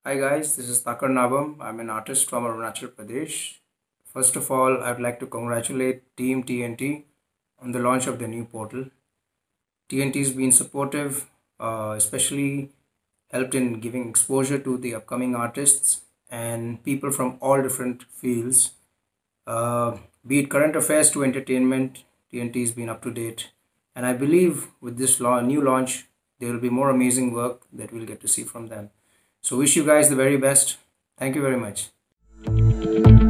Hi guys, this is Takar Nabam. I'm an artist from Arunachal Pradesh. First of all, I'd like to congratulate Team TNT on the launch of the new portal. TNT has been supportive, especially helped in giving exposure to the upcoming artists and people from all different fields. Uh, be it current affairs to entertainment, TNT has been up to date. And I believe with this new launch, there will be more amazing work that we'll get to see from them. So, wish you guys the very best. Thank you very much.